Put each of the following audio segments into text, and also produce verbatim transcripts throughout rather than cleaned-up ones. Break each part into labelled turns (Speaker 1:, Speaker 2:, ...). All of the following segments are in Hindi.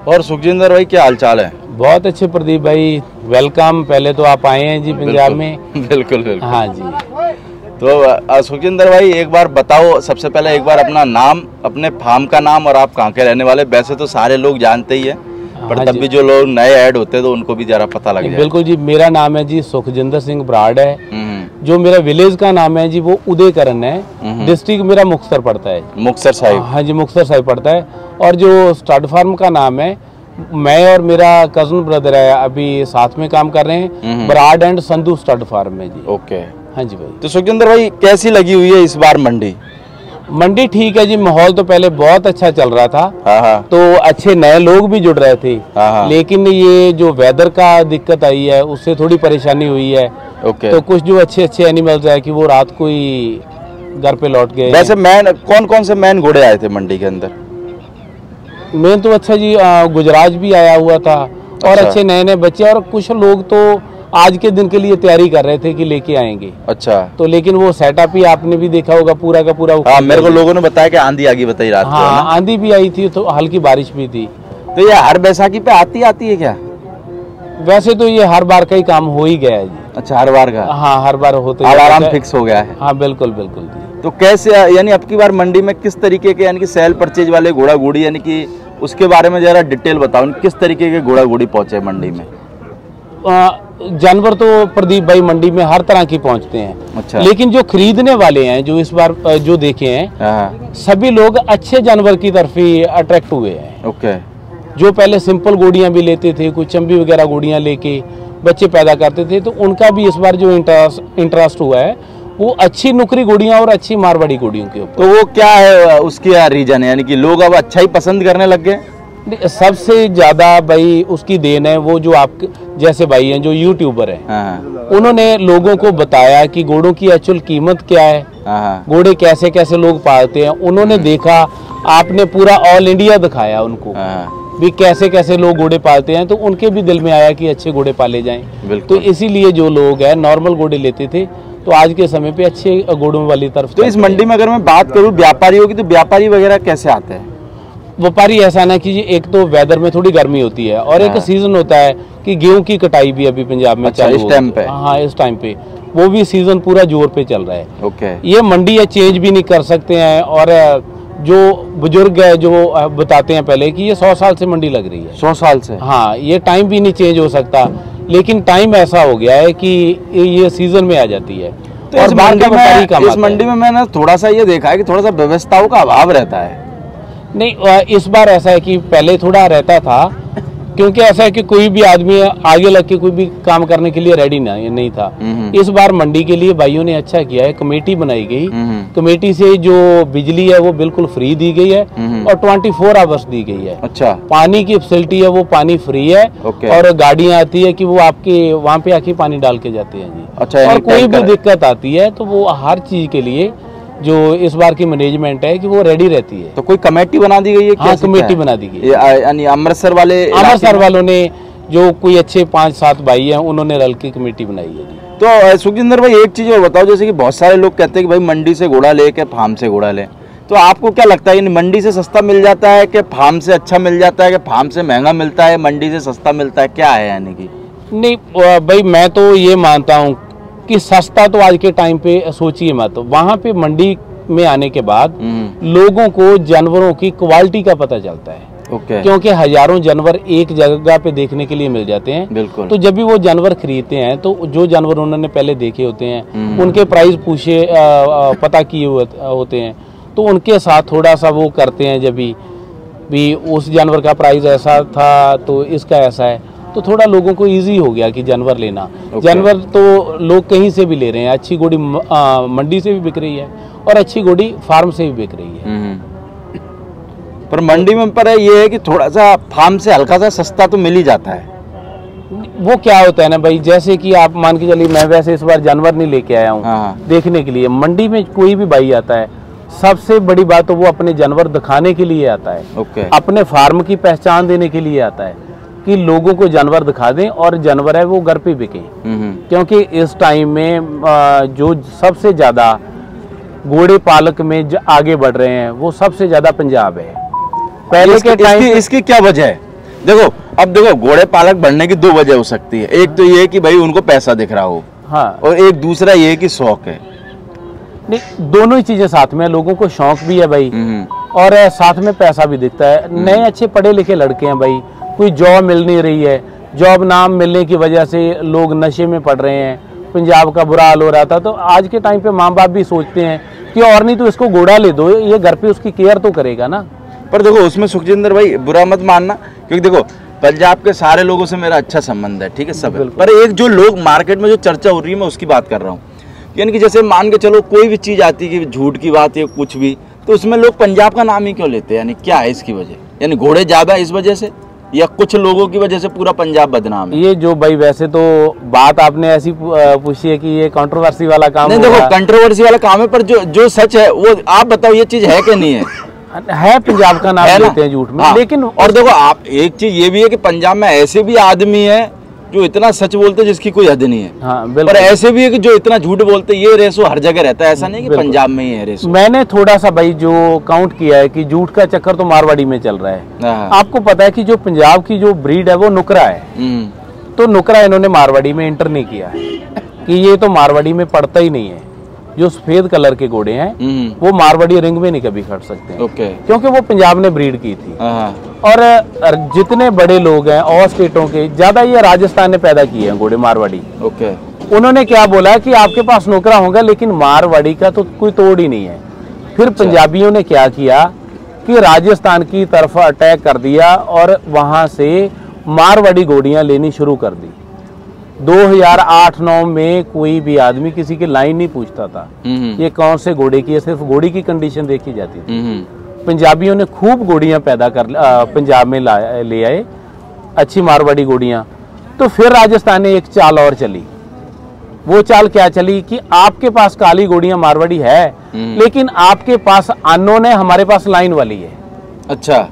Speaker 1: और सुखजिंदर भाई क्या हालचाल है?
Speaker 2: बहुत अच्छे प्रदीप भाई, वेलकम। पहले तो आप आए हैं जी पंजाब में।
Speaker 1: बिल्कुल बिल्कुल।
Speaker 2: हाँ जी।
Speaker 1: तो सुखजिंदर भाई एक बार बताओ, सबसे पहले एक बार अपना नाम, अपने फार्म का नाम और आप कहाँ के रहने वाले। वैसे तो सारे लोग जानते ही है, पर
Speaker 2: हाँ
Speaker 1: तब भी जो लोग नए ऐड होते हैं तो उनको भी जरा पता लग जाए।
Speaker 2: बिल्कुल जी, मेरा नाम है जी सुखजिंदर सिंह बराड़ है। जो मेरा विलेज का नाम है जी वो उदयकरण है। डिस्ट्रिक्ट मेरा मुक्तसर पड़ता है।
Speaker 1: मुक्तसर साहिब?
Speaker 2: हाँ जी, मुक्तसर साहिब पड़ता है। और जो स्टड फार्म का नाम है, मैं और मेरा कजन ब्रदर है अभी साथ में काम कर रहे हैं, Brar and Sandhu stud farm में जी।
Speaker 1: ओके।
Speaker 2: हाँ जी भाई।
Speaker 1: तो सुखजिंदर भाई कैसी लगी हुई है इस बार मंडी?
Speaker 2: मंडी ठीक है जी, माहौल तो पहले बहुत अच्छा चल रहा था।
Speaker 1: हाँ हाँ।
Speaker 2: तो अच्छे नए लोग भी जुड़ रहे थे।
Speaker 1: हाँ हाँ।
Speaker 2: लेकिन ये जो वेदर का दिक्कत आई है उससे थोड़ी परेशानी हुई है।
Speaker 1: ओके।
Speaker 2: तो कुछ जो अच्छे अच्छे एनिमल्स है कि वो रात को ही घर पे लौट गए।
Speaker 1: वैसे मैन कौन कौन से मैन घोड़े आए थे मंडी के अंदर?
Speaker 2: मेन तो अच्छा जी गुजरात भी आया हुआ था और
Speaker 1: अच्छा।
Speaker 2: अच्छे नए नए बच्चे, और कुछ लोग तो आज के दिन के लिए तैयारी कर रहे थे कि लेके आएंगे।
Speaker 1: अच्छा।
Speaker 2: तो लेकिन वो सेटअप ही आपने भी देखा होगा पूरा का पूरा।
Speaker 1: हाँ, मेरे को लोगों ने बताया कि आंधी आ गई, बताई रात को।
Speaker 2: हाँ, आंधी भी आई थी तो हल्की बारिश भी थी।
Speaker 1: तो ये हर बैसाखी पे आती आती है क्या?
Speaker 2: वैसे तो ये हर बार का ही काम हो ही गया है जी।
Speaker 1: अच्छा, हर बार का?
Speaker 2: हाँ, हर बार होते
Speaker 1: अलार्म फिक्स हो गया है।
Speaker 2: हाँ बिल्कुल बिल्कुल जी।
Speaker 1: तो कैसे, यानी अब की बार मंडी में किस तरीके के, यानी कि सेल परचेज वाले घोड़ा घोड़ी, यानी कि उसके बारे में जरा डिटेल बताओ, किस तरीके के घोड़ा घोड़ी पहुंचे मंडी में?
Speaker 2: जानवर तो प्रदीप भाई मंडी में हर तरह की पहुंचते हैं।
Speaker 1: अच्छा।
Speaker 2: लेकिन जो खरीदने वाले हैं, जो इस बार जो देखे हैं, सभी लोग अच्छे जानवर की तरफ ही अट्रैक्ट हुए हैं।
Speaker 1: ओके।
Speaker 2: जो पहले सिंपल गोड़ियां भी लेते थे, कुछ चंबी वगैरह गोड़ियां लेके बच्चे पैदा करते थे, तो उनका भी इस बार जो इंटरेस्ट इंटरेस्ट हुआ है वो अच्छी नुकरी गोड़ियां और अच्छी मारवाड़ी गोड़ियों के ऊपर।
Speaker 1: तो वो क्या है उसकी रीजन है, यानी कि लोग अब अच्छा ही पसंद करने लग गए?
Speaker 2: सबसे ज्यादा भाई उसकी देन है वो जो आप जैसे भाई हैं जो यूट्यूबर हैं।
Speaker 1: हाँ।
Speaker 2: उन्होंने लोगों को बताया कि घोड़ों की एक्चुअल कीमत क्या है,
Speaker 1: हाँ।
Speaker 2: घोड़े कैसे कैसे लोग पालते हैं। उन्होंने देखा, आपने पूरा ऑल इंडिया दिखाया उनको।
Speaker 1: हाँ।
Speaker 2: भी कैसे कैसे लोग घोड़े पालते हैं, तो उनके भी दिल में आया कि अच्छे घोड़े पाले जाएं। तो इसीलिए जो लोग हैं नॉर्मल घोड़े लेते थे, तो आज के समय पे अच्छे घोड़ों वाली तरफ।
Speaker 1: तो इस मंडी में अगर मैं बात करूं व्यापारियों की, तो व्यापारी वगैरह कैसे आते हैं?
Speaker 2: व्यापारी ऐसा ना कि एक तो वेदर में थोड़ी गर्मी होती है और एक सीजन होता है कि गेहूं की कटाई भी अभी पंजाब में
Speaker 1: अच्छा, इस टाइम पे?
Speaker 2: हाँ, इस टाइम पे वो भी सीजन पूरा जोर पे चल रहा है।
Speaker 1: ओके।
Speaker 2: ये मंडी है, चेंज भी नहीं कर सकते हैं। और जो बुजुर्ग है जो बताते हैं पहले कि ये सौ साल से मंडी लग रही है।
Speaker 1: सौ साल से?
Speaker 2: हाँ, ये टाइम भी नहीं चेंज हो सकता, लेकिन टाइम ऐसा हो गया है कि ये सीजन में आ जाती है।
Speaker 1: तो और इस मंडी में, इस मंडी में मैंने थोड़ा सा ये देखा है कि थोड़ा सा व्यवस्थाओं का अभाव रहता है।
Speaker 2: नहीं, इस बार ऐसा है कि पहले थोड़ा रहता था, क्योंकि ऐसा है कि कोई भी आदमी आगे लग के कोई भी काम करने के लिए रेडी नहीं नहीं था। इस बार मंडी के लिए भाइयों ने अच्छा किया है, कमेटी बनाई गई। कमेटी से जो बिजली है वो बिल्कुल फ्री दी गई है और चौबीस आवर्स दी गई है।
Speaker 1: अच्छा।
Speaker 2: पानी की फैसिलिटी है, वो पानी फ्री है। और गाड़ियां आती है कि वो आपके वहाँ पे आके पानी डाल के जाते हैं जी।
Speaker 1: अच्छा।
Speaker 2: और कोई भी दिक्कत आती है तो वो हर चीज के लिए जो इस बार की मैनेजमेंट है कि वो रेडी रहती है।
Speaker 1: तो कोई कमेटी बना दी गई है?
Speaker 2: हाँ, कमेटी बना दी गई,
Speaker 1: यानी अमृतसर वाले
Speaker 2: अमृतसर वालों ने, जो कोई अच्छे पांच सात भाई हैं उन्होंने रल की कमेटी बनाई है।
Speaker 1: तो सुखजिंदर भाई एक चीज और बताओ, जैसे कि बहुत सारे लोग कहते हैं कि भाई मंडी से घोड़ा ले के फार्म से घोड़ा ले, तो आपको क्या लगता है, मंडी से सस्ता मिल जाता है कि फार्म से अच्छा मिल जाता है, कि फार्म से महंगा मिलता है, मंडी से सस्ता मिलता है, क्या है यानी कि?
Speaker 2: नहीं भाई, मैं तो ये मानता हूँ कि सस्ता तो आज के टाइम पे सोचिए मत। वहाँ पे मंडी में आने के बाद लोगों को जानवरों की क्वालिटी का पता चलता है।
Speaker 1: ओके।
Speaker 2: क्योंकि हजारों जानवर एक जगह पे देखने के लिए मिल जाते हैं।
Speaker 1: बिल्कुल।
Speaker 2: तो जब भी वो जानवर खरीदते हैं तो जो जानवर उन्होंने पहले देखे होते हैं, उनके प्राइस पूछे पता किए होते हैं, तो उनके साथ थोड़ा सा वो करते हैं। जब भी, भी उस जानवर का प्राइस ऐसा था तो इसका ऐसा है, तो थोड़ा लोगों को इजी हो गया कि जानवर लेना। जानवर तो लोग कहीं से भी ले रहे हैं, अच्छी गोड़ी मंडी से भी बिक रही है और अच्छी गोड़ी फार्म से भी बिक रही है।
Speaker 1: पर मंडी में पर ये है कि थोड़ा सा फार्म से हल्का सा सस्ता तो मिल ही जाता है।
Speaker 2: वो क्या होता है ना भाई, जैसे कि आप मान के चलिए, मैं वैसे इस बार जानवर नहीं लेके आया हूँ देखने के लिए। मंडी में कोई भी भाई आता है, सबसे बड़ी बात तो वो अपने जानवर दिखाने के लिए आता है।
Speaker 1: ओके।
Speaker 2: अपने फार्म की पहचान देने के लिए आता है कि लोगों को जानवर दिखा दें और जानवर है वो घर पे बिके। क्योंकि इस टाइम में जो सबसे ज्यादा घोड़े पालक में आगे बढ़ रहे हैं वो सबसे ज्यादा पंजाब है। पहले के टाइम
Speaker 1: इसकी, इसकी क्या वजह है? देखो अब देखो घोड़े पालक बनने की दो वजह हो सकती है, एक तो ये कि भाई उनको पैसा दिख रहा हो,
Speaker 2: हाँ,
Speaker 1: और एक दूसरा ये कि शौक है।
Speaker 2: नहीं, दोनों ही चीजें साथ में, लोगों को शौक भी है भाई और साथ में पैसा भी दिखता है। नए अच्छे पढ़े लिखे लड़के हैं भाई, कोई जॉब मिल नहीं रही है, जॉब ना मिलने की वजह से लोग नशे में पड़ रहे हैं, पंजाब का बुरा हाल हो रहा था। तो आज के टाइम पे माँ बाप भी सोचते हैं कि और नहीं तो इसको घोड़ा ले दो, ये घर पे उसकी केयर तो करेगा ना।
Speaker 1: पर देखो उसमें सुखजिंदर भाई बुरा मत मानना, क्योंकि देखो पंजाब के सारे लोगों से मेरा अच्छा संबंध है, ठीक है सब है। पर एक जो लोग मार्केट में जो चर्चा हो रही है मैं उसकी बात कर रहा हूँ, यानी कि जैसे मान के चलो कोई भी चीज़ आती है कि झूठ की बात है कुछ भी, तो उसमें लोग पंजाब का नाम ही क्यों लेते हैं, यानी क्या है इसकी वजह? यानी घोड़े ज़्यादा इस वजह से या कुछ लोगों की वजह से पूरा पंजाब बदनाम है?
Speaker 2: ये जो भाई वैसे तो बात आपने ऐसी पूछी है कि ये कंट्रोवर्सी वाला काम
Speaker 1: नहीं, देखो कंट्रोवर्सी वाला काम है, पर जो जो सच है वो आप बताओ, ये चीज़ है कि नहीं है?
Speaker 2: है, पंजाब का नाम लेते हैं झूठ में। हाँ, लेकिन
Speaker 1: और देखो आप एक चीज ये भी है कि पंजाब में ऐसे भी आदमी है जो इतना सच बोलते हैं जिसकी कोई हद नहीं है।
Speaker 2: हाँ,
Speaker 1: पर ऐसे भी है कि जो इतना झूठ बोलते हैं। ये रेसो हर जगह रहता है, ऐसा नहीं कि पंजाब में ही है रेसो।
Speaker 2: मैंने थोड़ा सा भाई जो काउंट किया है कि झूठ का चक्कर तो मारवाड़ी में चल रहा है। आपको पता है कि जो पंजाब की जो ब्रीड है वो नुकरा है, तो नुकरा इन्होंने मारवाड़ी में एंटर नहीं किया है कि ये तो मारवाड़ी में पड़ता ही नहीं है। जो सफेद कलर के घोड़े हैं वो मारवाड़ी रिंग में नहीं कभी खड़ सकते हैं,
Speaker 1: ओके।
Speaker 2: क्योंकि वो पंजाब ने ब्रीड की थी। और जितने बड़े लोग हैं और स्टेटों के, ज्यादा ये राजस्थान ने पैदा किए हैं घोड़े मारवाड़ी,
Speaker 1: ओके।
Speaker 2: उन्होंने क्या बोला कि आपके पास नोकरा होगा लेकिन मारवाड़ी का तो कोई तोड़ ही नहीं है। फिर पंजाबियों ने क्या किया कि राजस्थान की तरफ अटैक कर दिया और वहां से मारवाड़ी घोड़ियां लेनी शुरू कर दी। दो हज़ार आठ नौ में कोई भी आदमी किसी की लाइन नहीं पूछता था ये कौन से घोड़े की है, सिर्फ घोड़ी की कंडीशन देखी जाती थी। पंजाबियों ने खूब घोड़ियां पैदा कर पंजाब में ले आए, अच्छी मारवाड़ी घोड़ियां। तो फिर राजस्थान ने एक चाल और चली। वो चाल क्या चली कि आपके पास काली घोड़ियां मारवाड़ी है लेकिन आपके पास अननोन है, हमारे पास लाइन वाली है।
Speaker 1: अच्छा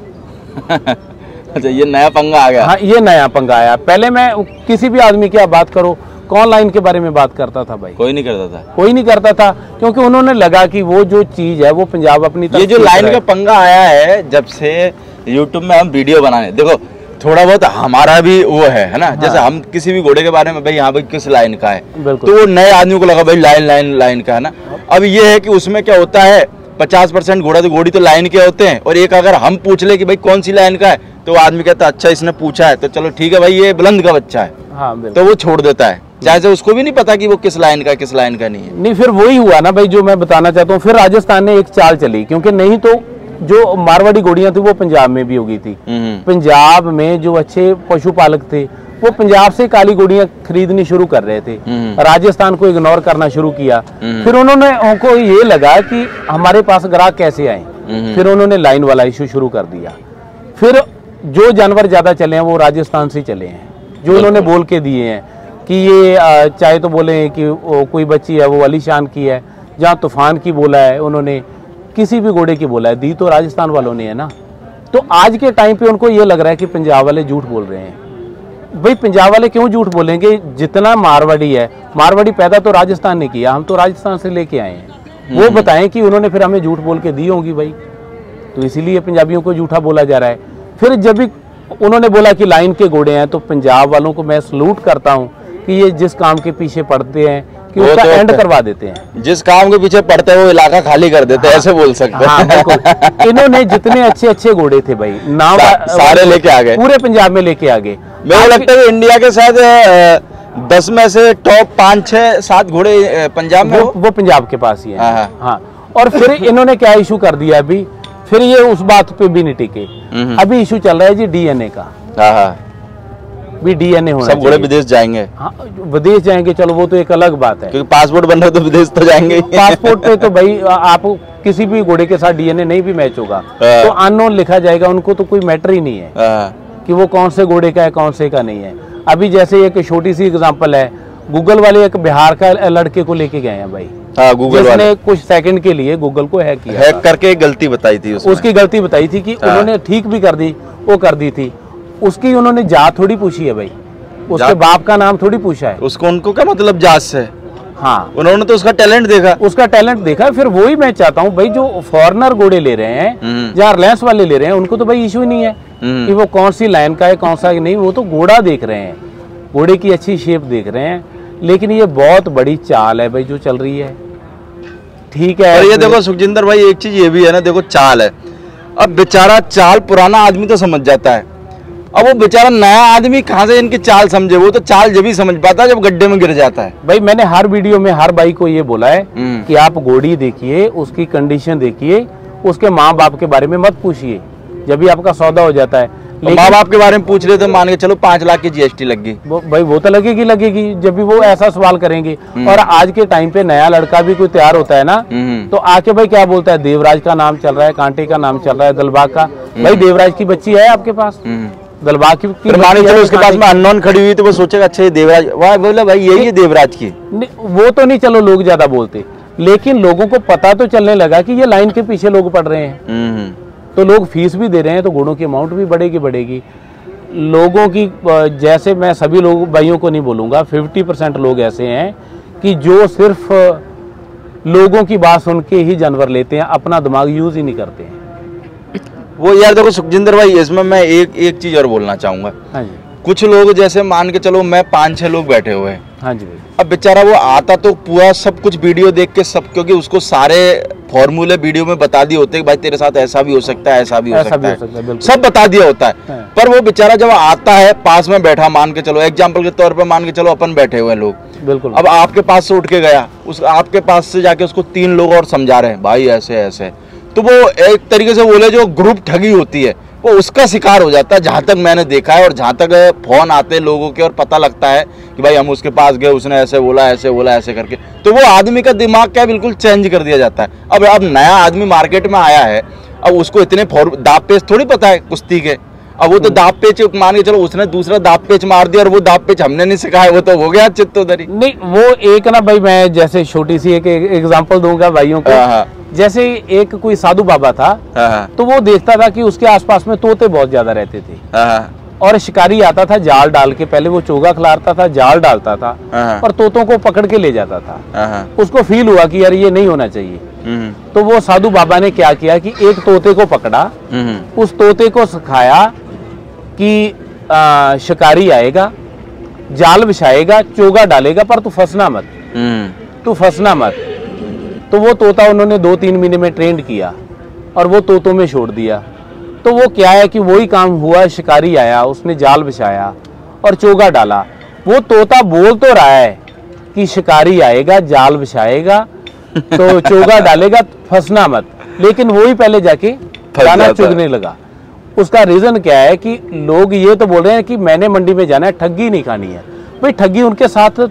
Speaker 1: अच्छा, ये नया पंगा आ गया।
Speaker 2: हाँ, ये नया पंगा आया। पहले मैं किसी भी आदमी की आप बात करो, कौन लाइन के बारे में बात करता था भाई?
Speaker 1: कोई नहीं करता था,
Speaker 2: कोई नहीं करता था, क्योंकि उन्होंने लगा कि वो जो चीज है वो पंजाब अपनी तरफ।
Speaker 1: ये जो लाइन का पंगा आया है जब से यूट्यूब में हम वीडियो बनाने, देखो थोड़ा बहुत हमारा भी वो है है ना। हाँ। जैसे हम किसी भी घोड़े के बारे में भाई यहाँ भाई किस लाइन का है, तो वो नए आदमी को लगा भाई लाइन लाइन लाइन का है ना। अब ये है कि उसमें क्या होता है, पचास परसेंट घोड़ा तो घोड़ी तो लाइन के होते हैं, और एक अगर हम पूछ ले कि भाई कौन सी लाइन का है तो आदमी कहता है अच्छा इसने पूछा है तो चलो ठीक है भाई ये बुलंद का बच्चा है। हाँ, तो वो छोड़ देता है, चाहे से उसको भी नहीं पता कि वो किस लाइन का किस लाइन का नहीं है।
Speaker 2: नहीं, फिर वही हुआ ना भाई जो मैं बताना चाहता हूँ। फिर राजस्थान ने एक चाल चली, क्योंकि नहीं तो जो मारवाड़ी घोड़ियां थी वो पंजाब में भी होगी थी। पंजाब में जो अच्छे पशुपालक थे वो पंजाब से काली घोड़ियां खरीदनी शुरू कर रहे थे, राजस्थान को इग्नोर करना शुरू किया। फिर उन्होंने उनको ये लगा कि हमारे पास ग्राहक कैसे आए, फिर उन्होंने लाइन वाला इशू शुरू कर दिया। फिर जो जानवर ज्यादा चले हैं वो राजस्थान से चले हैं, जो उन्होंने बोल के दिए हैं कि ये चाहे तो बोले कि कोई बच्ची है वो अलीशान की है, जहाँ तूफान की बोला है उन्होंने, किसी भी घोड़े की बोला है, दी तो राजस्थान वालों ने है ना। तो आज के टाइम पे उनको ये लग रहा है कि पंजाब वाले झूठ बोल रहे हैं। भाई पंजाब वाले क्यों झूठ बोलेंगे? जितना मारवाड़ी है, मारवाड़ी पैदा तो राजस्थान ने किया, हम तो राजस्थान से लेके आए हैं। वो बताएं कि उन्होंने फिर हमें झूठ बोल के दी होगी भाई, तो इसीलिए पंजाबियों को झूठा बोला जा रहा है। फिर जब भी उन्होंने बोला कि लाइन के घोड़े हैं, तो पंजाब वालों को मैं सलूट करता हूँ कि ये जिस काम के पीछे पड़ते हैं कि उसका तो एंड करवा देते हैं।
Speaker 1: जिस काम के पीछे पड़ते हैं वो इलाका खाली कर देते हैं। हाँ, ऐसे बोल सकते हैं।
Speaker 2: हाँ, बिल्कुल। इन्होंने जितने अच्छे अच्छे घोड़े थे भाई नाम
Speaker 1: सा, सारे लेके आ गए, पूरे
Speaker 2: पंजाब में लेके आ गए।
Speaker 1: मुझे लगता है इंडिया के साथ दस में से टॉप पाँच छह सात घोड़े पंजाब में
Speaker 2: वो, वो पंजाब के पास ही है। हाँ, हाँ। और फिर इन्होंने क्या इशू कर दिया अभी, फिर ये उस बात पे भी नहीं टिके। अभी इशू चल रहा है जी डीएनए का। भी डीएनए होना,
Speaker 1: सब घोड़े विदेश जाएंगे।
Speaker 2: हाँ, विदेश जाएंगे, चलो वो तो एक अलग बात है,
Speaker 1: क्योंकि पासपोर्ट बन रहा तो विदेश तो जाएंगे।
Speaker 2: पासपोर्ट पे तो भाई आप किसी भी घोड़े के साथ डीएनए नहीं भी मैच होगा तो अननोन लिखा जाएगा, उनको तो कोई मैटर ही नहीं है कि वो कौन से घोड़े का है कौन से का नहीं है। अभी जैसे एक छोटी सी एग्जांपल है, गूगल वाले एक बिहार का लड़के को लेके गए हैं भाई।
Speaker 1: हाँ, गूगल वाले
Speaker 2: कुछ सेकंड के लिए गूगल को हैक किया,
Speaker 1: हैक करके एक गलती बताई थी उसमें।
Speaker 2: उसकी गलती बताई थी कि उन्होंने ठीक भी कर दी, वो कर दी थी। उसकी उन्होंने जात थोड़ी पूछी है भाई, उसके बाप का नाम थोड़ी पूछा है।
Speaker 1: उसको उनको क्या मतलब जात से?
Speaker 2: हाँ,
Speaker 1: उन्होंने तो उसका टैलेंट देखा,
Speaker 2: उसका टैलेंट देखा। फिर वही मैं चाहता हूँ भाई, जो फॉरेनर घोड़े ले रहे हैं, जहाँ रिलायंस वाले ले रहे हैं, उनको तो भाई इशू ही नहीं है कि वो कौन सी लाइन का है, कौन सा नहीं, वो तो घोड़ा देख रहे हैं, घोड़े की अच्छी शेप देख रहे हैं। लेकिन ये बहुत बड़ी चाल है भाई जो चल रही है, ठीक है।
Speaker 1: और ये देखो सुखजिंदर भाई, एक चीज ये भी है ना, देखो चाल है, अब बेचारा चाल पुराना आदमी तो समझ जाता है, अब वो बेचारा नया आदमी कहाँ से इनकी चाल समझे, वो तो चाल जब ही समझ पाता है जब गड्ढे में गिर जाता है।
Speaker 2: भाई मैंने हर वीडियो में हर भाई को ये बोला है कि आप घोड़ी देखिए, उसकी कंडीशन देखिए, उसके माँ बाप के बारे में मत पूछिए, जब भी आपका सौदा हो जाता है।
Speaker 1: तो माँ बाप के बारे में पूछ रहे तो मान के चलो पांच लाख की जीएसटी लग गई,
Speaker 2: भाई वो तो लगेगी लगेगी जब भी वो ऐसा सवाल करेंगे। और आज के टाइम पे नया लड़का भी कोई तैयार होता है ना, तो आके भाई क्या बोलता है, देवराज का नाम चल रहा है, कांटे का नाम चल रहा है, दिलबाग का। भाई देवराज की बच्ची है आपके पास, दिलबाग की, की
Speaker 1: मान चलो उसके पास में अननोन खड़ी हुई तो वो सोचेगा अच्छा ये देवराज, वाह बोला भाई यही है देवराज की।
Speaker 2: वो तो नहीं, चलो लोग ज्यादा बोलते, लेकिन लोगों को पता तो चलने लगा कि ये लाइन के पीछे लोग पड़ रहे हैं, तो लोग फीस भी दे रहे हैं, तो घोड़ों की अमाउंट भी बढ़ेगी बढ़ेगी। लोगों की, जैसे मैं सभी लोग भाइयों को नहीं बोलूँगा, फिफ्टी परसेंट लोग ऐसे हैं कि जो सिर्फ लोगों की बात सुन के ही जानवर लेते हैं, अपना दिमाग यूज ही नहीं करते हैं।
Speaker 1: वो यार देखो सुखजिंदर भाई, इसमें मैं एक एक चीज़ और बोलना चाहूँगा।
Speaker 2: हाँ जी।
Speaker 1: कुछ लोग जैसे मान के चलो मैं पाँच छः लोग बैठे हुए हैं,
Speaker 2: हाँ जी भाई,
Speaker 1: अब बेचारा वो आता तो पूरा सब कुछ वीडियो देख के सब, क्योंकि उसको सारे फॉर्मूले वीडियो में बता दिए होते हैं कि भाई तेरे साथ ऐसा भी हो सकता है, ऐसा भी हो सकता है, सब बता दिया होता है। पर वो बेचारा जब आता है, पास में बैठा, मान के चलो एग्जाम्पल के तौर पर मान के चलो अपन बैठे हुए लोग, बिल्कुल, अब आपके पास से उठ के गया, उस आपके पास से जाके उसको तीन लोग और समझा रहे हैं भाई ऐसे ऐसे, तो वो एक तरीके से बोले जो ग्रुप ठगी होती है वो उसका शिकार हो जाता है, जहाँ तक मैंने देखा है। और जहाँ तक फोन आते हैं लोगों के और पता लगता है कि भाई हम उसके पास गए, उसने ऐसे बोला ऐसे बोला ऐसे करके, तो वो आदमी का दिमाग क्या बिल्कुल चेंज कर दिया जाता है। अब अब नया आदमी मार्केट में आया है, अब उसको इतने दाव पेच थोड़ी पता है कुश्ती के, अब वो तो दाव पेच मान के चलो उसने दूसरा दाव पेच मार दिया और वो दाव पेच हमने नहीं सिखाया, वो तो हो गया चित्तोदरी।
Speaker 2: नहीं वो एक ना भाई, मैं जैसे छोटी सी एक एग्जांपल दूंगा भाइयों को, जैसे एक कोई साधु बाबा था, तो वो देखता था कि उसके आसपास में तोते बहुत ज्यादा रहते थे, और शिकारी आता था जाल डाल के, पहले वो चोगा खिलाता था, जाल डालता था और तोतों को पकड़ के ले जाता था। उसको फील हुआ कि यार ये नहीं होना चाहिए, तो वो साधु बाबा ने क्या किया कि एक तोते को पकड़ा, उस तोते को सिखाया कि आ, शिकारी आएगा, जाल बिछाएगा, चोगा डालेगा, पर तू फंसना मत, तू फंसना मत। तो वो तोता उन्होंने दो तीन महीने में ट्रेंड किया और वो तोतों में छोड़ दिया। तो वो क्या है कि वही काम हुआ, शिकारी आया, उसने जाल बिछाया और चोगा डाला। वो तोता बोल तो रहा है कि शिकारी आएगा, जाल बिछाएगा, तो चोगा डालेगा, फंसना मत, लेकिन वो ही पहले जाके दाना चुगने लगा। उसका रीजन क्या है कि लोग ये तो बोल रहे हैं कि मैंने मंडी में जाना है, ठगी नहीं खानी है। भाई ठगी उनके साथ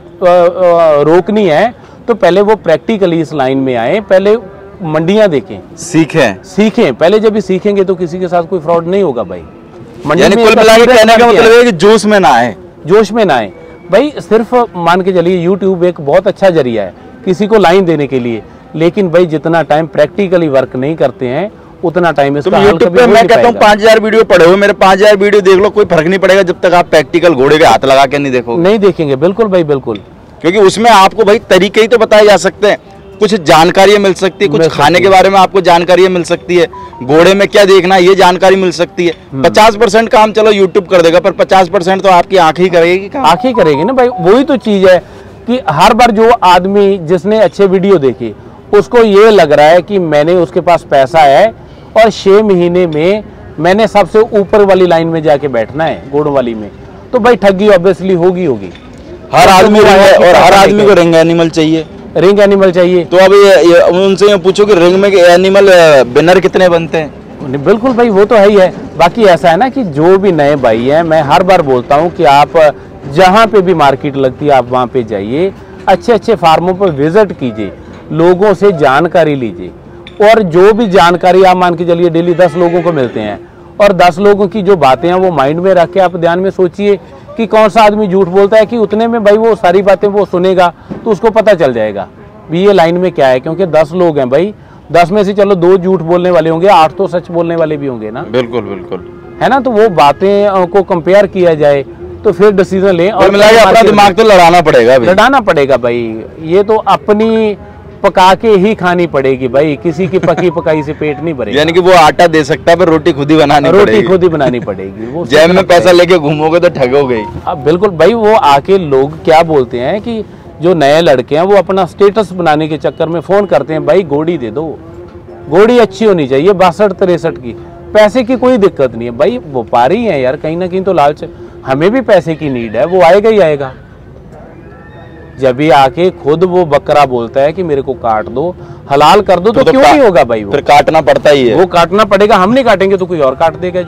Speaker 2: रोकनी है तो पहले वो प्रैक्टिकली इस लाइन में आए, पहले मंडियां देखें,
Speaker 1: सीखें
Speaker 2: सीखें पहले, जब भी सीखेंगे तो किसी के साथ कोई फ्रॉड नहीं होगा भाई।
Speaker 1: यानी कुल मिला के कहने का मतलब है कि जोश में ना आए,
Speaker 2: जोश में ना आए भाई। सिर्फ मान के चलिए यूट्यूब एक बहुत अच्छा जरिया है किसी को लाइन देने के लिए, लेकिन भाई जितना टाइम प्रैक्टिकली वर्क नहीं करते हैं उतना टाइम इसका हल
Speaker 1: यूट्यूब पे मैं कहता हूँ पांच हजार वीडियो पड़े हुए, मेरे पांच हजार वीडियो देख लो, कोई फर्क नहीं पड़ेगा जब तक आप प्रैक्टिकल घोड़े के हाथ लगा के नहीं देखो,
Speaker 2: नहीं देखेंगे। बिल्कुल भाई बिल्कुल,
Speaker 1: क्योंकि उसमें आपको भाई तरीके ही तो बताए जा सकते हैं, कुछ जानकारियां मिल सकती है, कुछ खाने के बारे में आपको जानकारियां मिल सकती है, घोड़े में क्या देखना है ये जानकारी मिल सकती है। पचास परसेंट काम चलो यूट्यूब कर देगा, पर पचास परसेंट तो आपकी आंख ही करेगी,
Speaker 2: आंख ही करेगी ना भाई। वही तो चीज है कि हर बार जो आदमी जिसने अच्छे वीडियो देखे उसको ये लग रहा है कि मैंने उसके पास पैसा है और छह महीने में मैंने सबसे ऊपर वाली लाइन में जाके बैठना है घोड़ों वाली में, तो भाई ठगी ऑब्वियसली होगी होगी।
Speaker 1: हर आदमी और हर आदमी को रिंग एनिमल चाहिए,
Speaker 2: रिंग एनिमल चाहिए।
Speaker 1: तो अब ये, ये उनसे ये पूछो कि रिंग में एनिमल विनर कितने बनते हैं?
Speaker 2: बिल्कुल भाई वो तो है ही है। बाकी ऐसा है ना कि जो भी नए भाई हैं, मैं हर बार बोलता हूँ कि आप जहाँ पे भी मार्केट लगती है आप वहाँ पे जाइए, अच्छे अच्छे फार्मों पर विजिट कीजिए, लोगों से जानकारी लीजिए, और जो भी जानकारी आप मान के चलिए डेली दस लोगों को मिलते हैं, और दस लोगों की जो बातें हैं वो माइंड में रख के आप ध्यान में सोचिए कि कौन सा आदमी झूठ बोलता है, कि उतने में भाई वो सारी बातें वो सुनेगा तो उसको पता चल जाएगा भी ये लाइन में क्या है। क्योंकि दस लोग हैं भाई, दस में से चलो दो झूठ बोलने वाले होंगे, आठ तो सच बोलने वाले भी होंगे ना।
Speaker 1: बिल्कुल बिल्कुल
Speaker 2: है ना। तो वो बातें को कंपेयर किया जाए तो फिर डिसीजन लें।
Speaker 1: और मिला के अपना दिमाग तो लड़ाना पड़ेगा भाई,
Speaker 2: लड़ाना पड़ेगा भाई। ये तो अपनी पका के ही खानी पड़ेगी भाई, किसी की पकी पकाई से पेट नहीं भरेगा।
Speaker 1: यानी कि वो आटा दे सकता है पर रोटी खुद ही बनानी
Speaker 2: रोटी
Speaker 1: पड़ेगी।
Speaker 2: खुद ही बनानी पड़ेगी। वो
Speaker 1: जेब में पैसा लेके घूमोगे तो ठगोगे ही।
Speaker 2: अब बिल्कुल भाई, वो आके लोग क्या बोलते हैं कि जो नए लड़के हैं वो अपना स्टेटस बनाने के चक्कर में फोन करते हैं, भाई घोड़ी दे दो, घोड़ी अच्छी होनी चाहिए बासठ तिरसठ की। पैसे की कोई दिक्कत नहीं है भाई, व्यापारी है यार, कहीं ना कहीं तो लालच, हमें भी पैसे की नीड है, वो आएगा ही आएगा। जब भी आके खुद वो बकरा बोलता है कि मेरे को काट दो, हलाल कर दो, तो, तो क्यों नहीं होगा भाई? वो
Speaker 1: फिर काटना पड़ता ही है, वो
Speaker 2: काटना पड़ेगा। हम नहीं काटेंगे तो कोई और काट देगा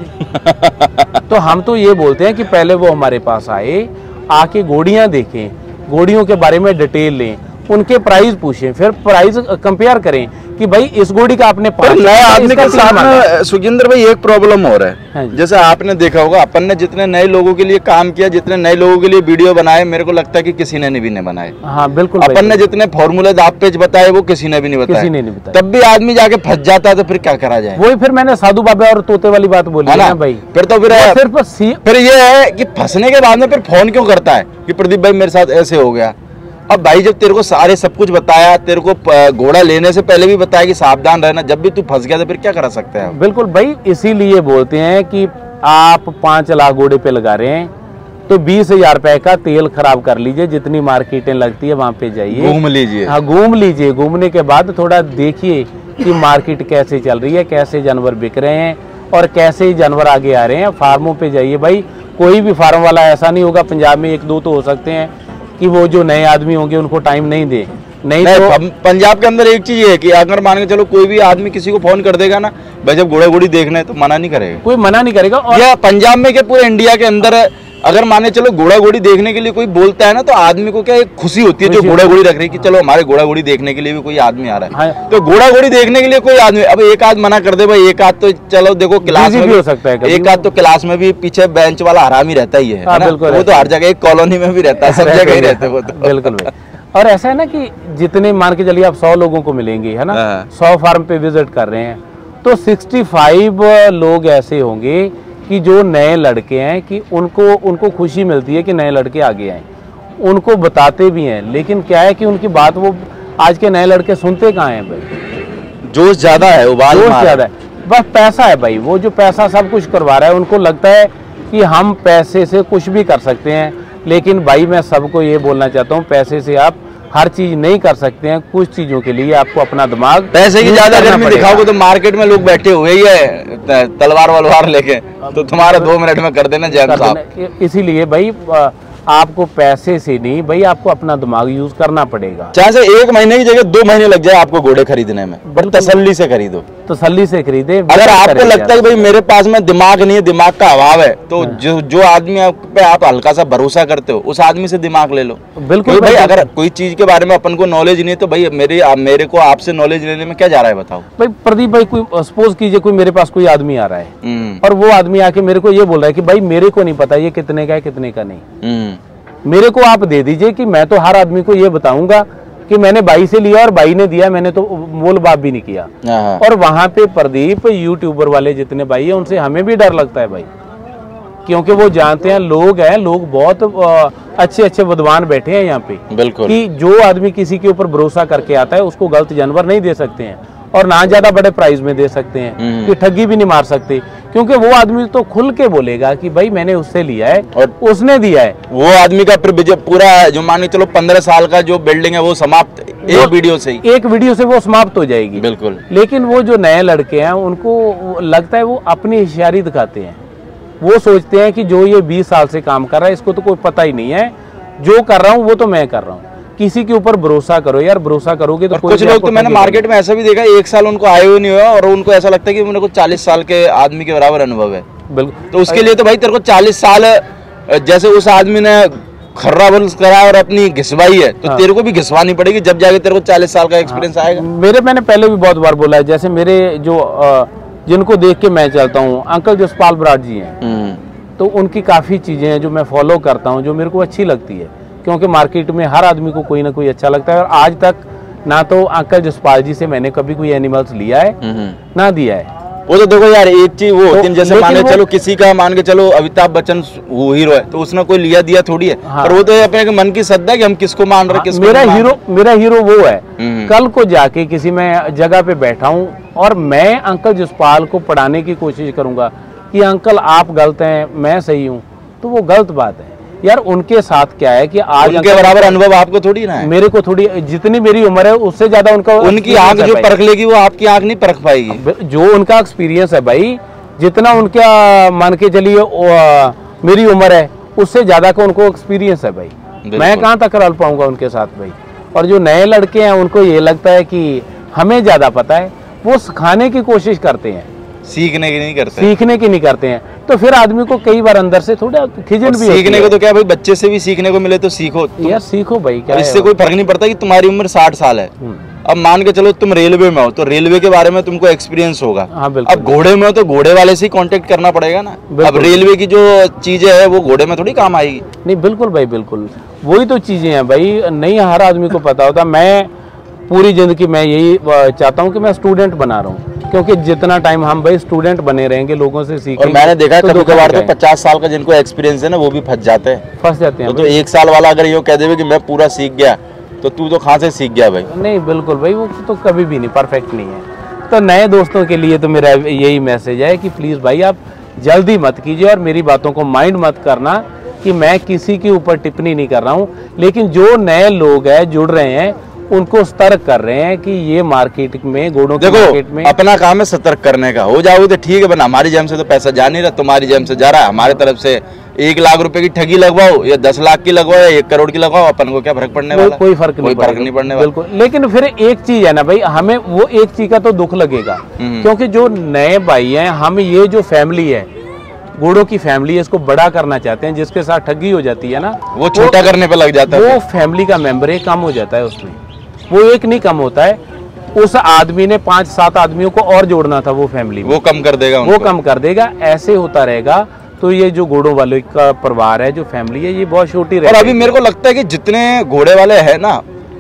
Speaker 2: जी। तो हम तो ये बोलते हैं कि पहले वो हमारे पास आए, आके घोड़ियां देखें, घोड़ियों के बारे में डिटेल लें, उनके प्राइस पूछें, फिर प्राइस कंपेयर करें कि भाई इस घोड़ी का आपने
Speaker 1: नए आदमी के साथ में सुखिंदर भाई एक प्रॉब्लम हो रहा है।
Speaker 2: हाँ,
Speaker 1: जैसे आपने देखा होगा, अपन ने जितने नए लोगों के लिए काम किया, जितने नए लोगों के लिए वीडियो बनाए, मेरे को लगता है कि किसी ने भी नहीं बनाए।
Speaker 2: हाँ बिल्कुल।
Speaker 1: अपन ने जितने फॉर्मूले दाव पेच बताए वो किसी ने भी नहीं बताए,
Speaker 2: किसी ने नहीं बताया।
Speaker 1: तब भी आदमी जाके फंस जाता है, तो फिर क्या करा जाए?
Speaker 2: वही फिर मैंने साधु बाबा और तोते वाली बात बोली है ना भाई।
Speaker 1: फिर तो फिर
Speaker 2: सिर्फ
Speaker 1: फिर ये है कि फंसने के बाद में फिर फोन क्यों करता है कि प्रदीप भाई मेरे साथ ऐसे हो गया। अब भाई जब तेरे को सारे सब कुछ बताया, तेरे को घोड़ा लेने से पहले भी बताया कि सावधान रहना, जब भी तू फंस गया तो फिर क्या करा सकते हैं?
Speaker 2: बिल्कुल भाई, इसीलिए बोलते हैं कि आप पांच लाख घोड़े पे लगा रहे हैं तो बीस हजार रुपए का तेल खराब कर लीजिए, जितनी मार्केटें लगती है वहां पे जाइए,
Speaker 1: घूम लीजिए।
Speaker 2: हाँ घूम लीजिए, घूमने के बाद थोड़ा देखिए कि मार्केट कैसे चल रही है, कैसे जानवर बिक रहे हैं और कैसे जानवर आगे आ रहे हैं। फार्मों पे जाइए भाई, कोई भी फार्म वाला ऐसा नहीं होगा, पंजाब में एक दो तो हो सकते हैं कि वो जो नए आदमी होंगे उनको टाइम नहीं दे, नहीं, नहीं तो
Speaker 1: पंजाब के अंदर एक चीज ये है कि अगर मान के चलो कोई भी आदमी किसी को फोन कर देगा ना, भाई जब घोड़ा घोड़ी देखना है तो मना नहीं करेगा,
Speaker 2: कोई मना नहीं करेगा। और
Speaker 1: या पंजाब में क्या पूरे इंडिया के अंदर अगर माने चलो घोड़ा घोड़ी देखने के लिए कोई बोलता है ना, तो आदमी को क्या एक खुशी होती है जो घोड़ा घोड़ी रख रही है कि चलो हमारे घोड़ा घोड़ी देखने के लिए भी कोई आदमी आ रहा है। हाँ। तो घोड़ा घोड़ी देखने के लिए कोई आदमी, अब एक आध मना कर दे भाई, एक आध तो चलो देखो क्लास में भी हो सकता है, एक आध तो क्लास में भी पीछे बेंच वाला हरामी रहता ही है, वो तो हर जगह, एक कॉलोनी में भी रहता है, सब जगह ही रहते हैं वो तो।
Speaker 2: बिल्कुल भाई। और ऐसा है ना कि जितने मान के चलिए आप सौ लोगों को मिलेंगे, है ना, सौ फार्म पे विजिट कर रहे हैं तो सिक्सटी फाइव लोग ऐसे होंगे कि जो नए लड़के हैं कि उनको उनको खुशी मिलती है कि नए लड़के आगे आए, उनको बताते भी हैं, लेकिन क्या है कि उनकी बात वो आज के नए लड़के सुनते कहाँ हैं भाई?
Speaker 1: जोश ज्यादा है, उबाल
Speaker 2: जोश ज्यादा है, बस पैसा है भाई। वो जो पैसा सब कुछ करवा रहा है, उनको लगता है कि हम पैसे से कुछ भी कर सकते हैं। लेकिन भाई मैं सबको ये बोलना चाहता हूँ, पैसे से आप हर चीज नहीं कर सकते हैं, कुछ चीजों के लिए आपको अपना दिमाग,
Speaker 1: पैसे की ज्यादा गर्मी दिखाओगे तो मार्केट में लोग बैठे हुए ही है तलवार वलवार लेके, तो तुम्हारा दो मिनट में कर देना जैन साहब।
Speaker 2: इसीलिए भाई आपको पैसे से नहीं भाई, आपको अपना दिमाग यूज करना पड़ेगा।
Speaker 1: चाहे से एक महीने की जगह दो महीने लग जाए आपको घोड़े खरीदने में, बट तसल्ली से खरीदो,
Speaker 2: तसल्ली से खरीदे।
Speaker 1: अगर आपको लगता है भाई मेरे पास में दिमाग नहीं है, दिमाग का अभाव है, तो जो जो आदमी आप पे आप हल्का सा भरोसा करते हो उस आदमी से दिमाग ले लो।
Speaker 2: बिल्कुल
Speaker 1: भाई, अगर कोई चीज के बारे में अपन को नॉलेज नहीं है तो भाई मेरे मेरे को आपसे नॉलेज लेने में क्या जा रहा है बताओ
Speaker 2: भाई। प्रदीप भाई, कोई सपोज कीजिए कोई मेरे पास कोई आदमी आ रहा है और वो आदमी आके मेरे को ये बोल रहा है कि भाई मेरे को नहीं पता ये कितने का है कितने का नहीं, मेरे को आप दे दीजिए कि मैं तो हर आदमी को ये बताऊंगा कि मैंने बाई से लिया और बाई ने दिया, मैंने तो मोल बाप भी नहीं किया। और वहां पे प्रदीप यूट्यूबर वाले जितने भाई हैं उनसे हमें भी डर लगता है भाई, क्योंकि वो जानते हैं लोग हैं, लोग बहुत अच्छे अच्छे विद्वान बैठे हैं यहाँ पे, बिल्कुल, कि जो आदमी किसी के ऊपर भरोसा करके आता है उसको गलत जानवर नहीं दे सकते हैं और ना ज्यादा बड़े प्राइस में दे सकते हैं, कि ठगी भी नहीं मार सकते, क्योंकि वो आदमी तो खुल के बोलेगा कि भाई मैंने उससे लिया है और उसने दिया है।
Speaker 1: वो आदमी का पूरा जो मान के चलो पंद्रह साल का जो बिल्डिंग है वो समाप्त एक वीडियो से ही
Speaker 2: एक वीडियो से वो समाप्त हो जाएगी।
Speaker 1: बिल्कुल।
Speaker 2: लेकिन वो जो नए लड़के हैं उनको लगता है वो अपनी होशियारी दिखाते हैं, वो सोचते हैं कि जो ये बीस साल से काम कर रहा है इसको तो कोई पता ही नहीं है, जो कर रहा हूँ वो तो मैं कर रहा हूँ। किसी के ऊपर भरोसा करो यार, भरोसा करोगे तो
Speaker 1: कुछ लोग तो मैंने मार्केट में ऐसा भी देखा, एक साल उनको आए हुए नहीं हुआ और उनको ऐसा लगता है कि मेरे को चालीस साल के आदमी के बराबर अनुभव है।
Speaker 2: बिल्कुल।
Speaker 1: तो उसके लिए तो भाई तेरे को चालीस साल, जैसे उस आदमी ने खर्रा बंद करा और अपनी घिसवाई है तो हाँ। तेरे को भी घिसवानी पड़ेगी, जब जाके तेरे को चालीस साल का एक्सपीरियंस हाँ। आएगा।
Speaker 2: मेरे मैंने पहले भी बहुत बार बोला है, जैसे मेरे जो जिनको देख के मैं चलता हूँ, अंकल जसपाल बराड़ जी हैं, तो उनकी काफी चीजें हैं जो मैं फॉलो करता हूँ, जो मेरे को अच्छी लगती है, क्योंकि मार्केट में हर आदमी को कोई ना कोई अच्छा लगता है। और आज तक ना तो अंकल जसपाल जी से मैंने कभी कोई एनिमल्स लिया है ना दिया है,
Speaker 1: वो तो देखो यार, एक चीज वो होती है, जैसे मान के चलो किसी का, मान के चलो अमिताभ बच्चन वो हीरो है, तो उसने कोई लिया दिया थोड़ी है। हाँ। पर वो तो अपने मन की श्रद्धा कि हम किसको मान रहे, किसको
Speaker 2: मेरा हीरो, मेरा हीरो वो है। कल को जाके किसी मैं जगह पे बैठा हूँ और मैं अंकल जसपाल को पढ़ाने की कोशिश करूंगा कि अंकल आप गलत हैं, मैं सही हूँ, तो वो गलत बात है यार। उनके साथ क्या है कि आज
Speaker 1: उनके बराबर अनुभव आपको थोड़ी ना है,
Speaker 2: मेरे को थोड़ी, जितनी मेरी उम्र है उससे ज्यादा उनका,
Speaker 1: उनकी आंख जो परख लेगी वो आपकी आंख नहीं परख पाएगी।
Speaker 2: जो उनका एक्सपीरियंस है भाई, जितना उनका मान के चलिए मेरी उम्र है उससे ज्यादा का उनको एक्सपीरियंस है भाई। मैं कहाँ तक रल पाऊंगा उनके साथ भाई। और जो नए लड़के हैं उनको ये लगता है कि हमें ज्यादा पता है, वो सिखाने की कोशिश करते हैं,
Speaker 1: सीखने की नहीं करते,
Speaker 2: सीखने की नहीं करते हैं। तो फिर आदमी को कई बार अंदर से थोड़ा खिजन भी
Speaker 1: सीखने को तो क्या भाई, बच्चे से भी सीखने को मिले तो सीखो
Speaker 2: यार, सीखो भाई। क्या
Speaker 1: इससे कोई फर्क नहीं पड़ता कि तुम्हारी उम्र साठ साल है। अब मान के चलो तुम रेलवे में हो तो रेलवे के बारे में तुमको एक्सपीरियंस होगा।
Speaker 2: हाँ,
Speaker 1: अब घोड़े में हो तो घोड़े वाले से ही कांटेक्ट करना पड़ेगा ना। अब रेलवे की जो चीजें है वो घोड़े में थोड़ी काम आएगी।
Speaker 2: नहीं बिल्कुल भाई, बिल्कुल वही तो चीजें हैं भाई, नहीं हर आदमी को पता होता। मैं पूरी जिंदगी मैं यही चाहता हूँ कि मैं स्टूडेंट बना रहा हूँ, क्योंकि जितना टाइम हम भाई स्टूडेंट बने रहेंगे, लोगों से सीखेंगे। और
Speaker 1: मैंने देखा है कभी कभार तो पचास साल का जिनको एक्सपीरियंस है ना, वो भी फंस जाते हैं,
Speaker 2: फंस जाते हैं।
Speaker 1: तो, तो एक साल वाला अगर ये कह देवे कि मैं पूरा सीख गया, तो तू तो कहाँ से सीख गया भाई।
Speaker 2: नहीं बिल्कुल भाई, वो तो कभी भी नहीं परफेक्ट नहीं है। तो नए दोस्तों के लिए तो मेरा यही मैसेज है कि प्लीज भाई आप जल्दी मत कीजिए और मेरी बातों को माइंड मत करना कि मैं किसी के ऊपर टिप्पणी नहीं कर रहा हूँ। लेकिन जो नए लोग हैं जुड़ रहे हैं उनको सतर्क कर रहे हैं कि ये मार्केट में, घोड़ों के मार्केट में
Speaker 1: अपना काम है सतर्क करने का। हो जाओगे तो ठीक है, बना हमारी जेब से तो पैसा जा नहीं रहा, तुम्हारी जेब से जा रहा है। हमारे तरफ से एक लाख रुपए की ठगी लगवाओ या दस लाख की लगवाओ या एक करोड़ की लगवाओ, अपन को क्या फर्क पड़ने वाला?
Speaker 2: कोई फर्क नहीं,
Speaker 1: कोई फर्क नहीं पड़ने वाला।
Speaker 2: बिल्कुल। लेकिन फिर एक चीज है ना भाई, हमें वो एक चीज का तो दुख लगेगा, क्योंकि जो नए भाई हैं, हम ये जो फैमिली है, घोड़ों की फैमिली है, इसको बड़ा करना चाहते हैं, जिसके साथ ठगी हो जाती है ना,
Speaker 1: वो छोटा करने पे लग जाता है।
Speaker 2: वो फैमिली का मेंबर है, कम हो जाता है उसमें। वो एक नहीं कम होता है, उस आदमी ने पांच सात आदमियों को और जोड़ना था वो फैमिली में,
Speaker 1: वो कम कर देगा,
Speaker 2: वो कम कर देगा। ऐसे होता रहेगा तो ये जो घोड़ों वाले का परिवार है, जो फैमिली है, ये बहुत छोटी रहेगी।
Speaker 1: और अभी मेरे को लगता है कि जितने घोड़े वाले हैं ना,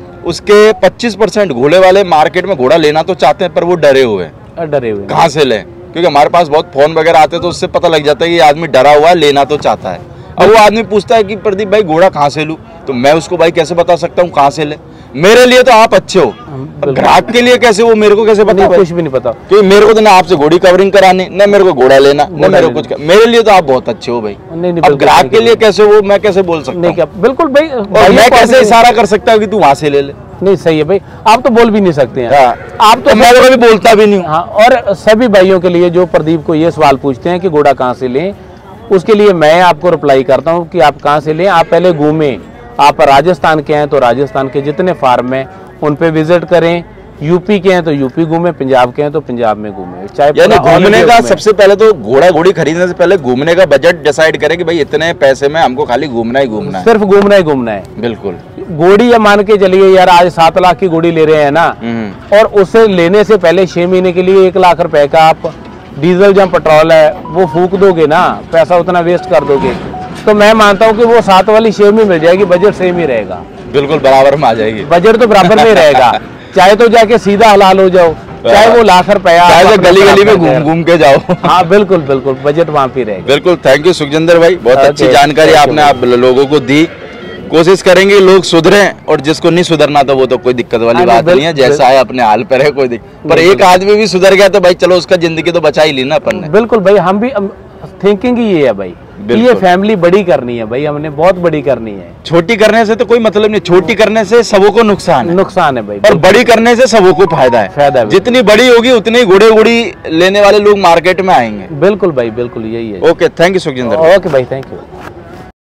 Speaker 1: उसके पच्चीस परसेंट घोड़े वाले मार्केट में घोड़ा लेना तो चाहते हैं, पर वो डरे हुए हैं।
Speaker 2: डरे हुए
Speaker 1: कहाँ से लें? क्योंकि हमारे पास बहुत फोन वगैरह आते हैं, तो उससे पता लग जाता है कि ये आदमी डरा हुआ है, लेना तो चाहता है। अब वो आदमी पूछता है कि प्रदीप भाई घोड़ा कहाँ से लूं, तो मैं उसको भाई कैसे बता सकता हूँ कहाँ से ले? मेरे लिए तो आप अच्छे हो, ग्राहक के लिए कैसे, वो मेरे को कैसे पता?
Speaker 2: कुछ भी नहीं पता,
Speaker 1: क्योंकि मेरे को तो ना आपसे घोड़ी कवरिंग करानी, ना मेरे को घोड़ा लेना, ना मेरे को कुछ। मेरे लिए तो आप बहुत अच्छे हो भाई।
Speaker 2: नहीं, नहीं,
Speaker 1: अब ग्राहक के लिए कैसे, वो मैं कैसे बोल सकता हूँ?
Speaker 2: बिल्कुल भाई,
Speaker 1: और मैं कैसे इशारा कर सकता हूँ कि तू वहां से ले ले?
Speaker 2: नहीं सही है भाई, आप तो बोल भी नहीं सकते हैं।
Speaker 1: हाँ,
Speaker 2: आप तो
Speaker 1: मैं कभी बोलता भी नहीं।
Speaker 2: हाँ, और सभी भाइयों के लिए जो प्रदीप को ये सवाल पूछते हैं कि घोड़ा कहाँ से लें, उसके लिए मैं आपको रिप्लाई करता हूँ कि आप कहाँ से लें। आप पहले घूमें, आप राजस्थान के हैं तो राजस्थान के जितने फार्म हैं उन पे विजिट करें, यूपी के हैं तो यूपी घूमें, पंजाब के हैं तो पंजाब में घूमें। चाहे
Speaker 1: यानी घूमने का सबसे पहले तो घोड़ा घोड़ी खरीदने से पहले घूमने का बजट डिसाइड करें कि भाई इतने पैसे में हमको खाली घूमना ही घूमना है,
Speaker 2: सिर्फ घूमना ही घूमना है।
Speaker 1: बिल्कुल।
Speaker 2: घोड़ी या मान के चलिए यार, आज सात लाख की घोड़ी ले रहे हैं ना, और उसे लेने से पहले छह महीने के लिए एक लाख रुपए का आप डीजल या पेट्रोल है वो फूक दोगे ना, पैसा उतना वेस्ट कर दोगे, तो मैं मानता हूँ कि वो सात वाली सेम ही मिल जाएगी, बजट सेम ही रहेगा।
Speaker 1: बिल्कुल बराबर में आ जाएगी,
Speaker 2: बजट तो बराबर में रहेगा। चाहे तो जाके सीधा हलाल हो जाओ, चाहे वो लाख रुपया,
Speaker 1: चाहे तो गली गली में घूम घूम के जाओ।
Speaker 2: हाँ बिल्कुल बिल्कुल, बजट वहाँ पे रहेगा।
Speaker 1: बिल्कुल। थैंक यू सुखजिंदर भाई, बहुत अच्छी जानकारी आपने आप लोगों को दी। कोशिश करेंगे लोग सुधरें, और जिसको नहीं सुधरना तो वो तो कोई दिक्कत वाली बात नहीं है, जैसा है अपने हाल पर है, कोई दिक्कत। पर एक आदमी भी सुधर गया तो भाई चलो उसका जिंदगी तो बचा ही ली ना अपन ने।
Speaker 2: बिल्कुल भाई, हम भी थिंकिंग ही ये है भाई, ये फैमिली बड़ी करनी है भाई, हमने बहुत बड़ी करनी है।
Speaker 1: छोटी करने से तो कोई मतलब नहीं, छोटी करने से सबों को नुकसान है,
Speaker 2: नुकसान है भाई,
Speaker 1: और बड़ी करने से सबों को फायदा है।
Speaker 2: फायदा है,
Speaker 1: जितनी बड़ी होगी उतने घोड़े घोड़ी लेने वाले लोग मार्केट में आएंगे।
Speaker 2: बिल्कुल भाई, बिल्कुल यही है।
Speaker 1: Okay, thank you Sukhjinder.
Speaker 2: Okay भाई, थैंक यू।